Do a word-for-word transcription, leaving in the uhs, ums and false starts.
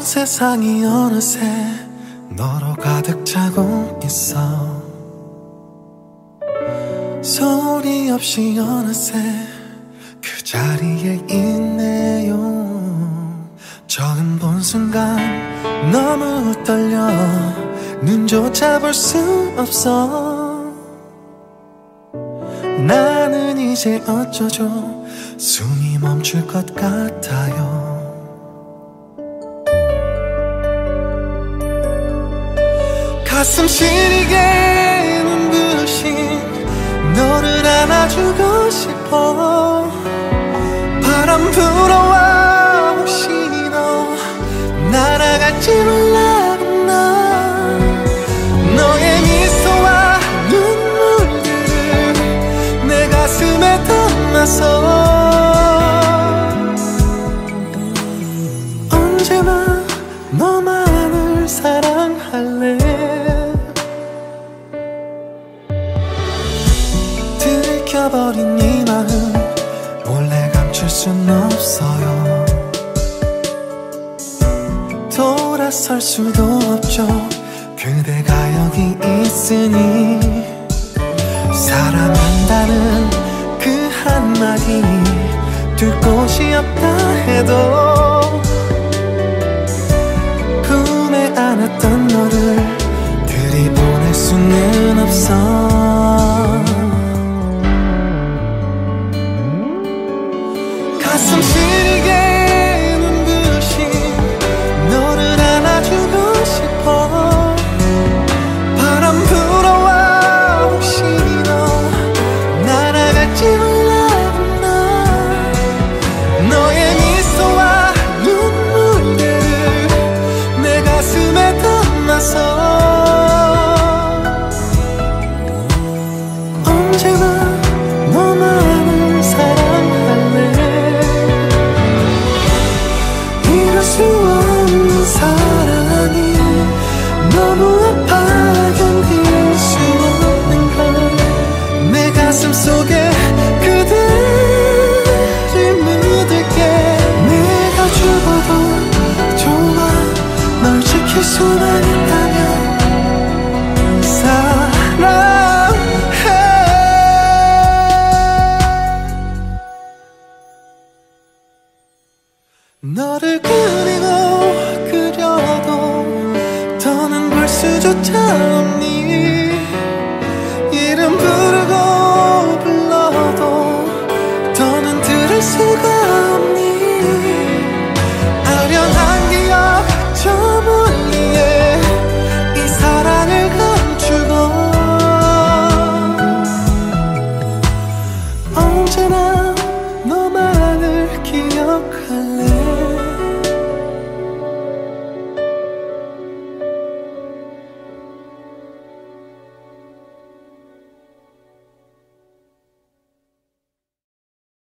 세상이 어느새 너로 가득 차고 있어. 소리 없이 어느새 그 자리에 있네요. 처음 본 순간 너무 떨려 눈조차 볼 수 없어. 나는 이제 어쩌죠 숨이 멈출 것 같아요. 가슴 시리게 눈부신 너를 안아주고 싶어. 바람 불어와 혹시 너 날아갈지 몰라. 나 너의 미소와 눈물들을 내 가슴에 담아서 언제나 너만을 사랑할래. 들켜버린 이 마음 몰래 감출 순 없어요. 돌아설 수도 없죠 그대가 여기 있으니. 사랑한다는 그 한마디 둘 곳이 없다 해도 품에 안았던 너를 들이보낼 수는 없어. 가슴 시리게 눈부신 너를 안아주고 싶어. 바람 불어와 혹시 너 날아갈지 몰라. 나 너의 미소와 눈물들을 내 가슴에 담아서 언제나 너만을 사랑할래. 이럴 수 없는 사랑이 너무 아파 견딜 수 없는 걸. 내 가슴 속에 그대를 묻을게. 내가 죽어도 좋아 널 지킬 수만 있다면 사랑해. 너를 그리고 그려도 더는 볼 수조차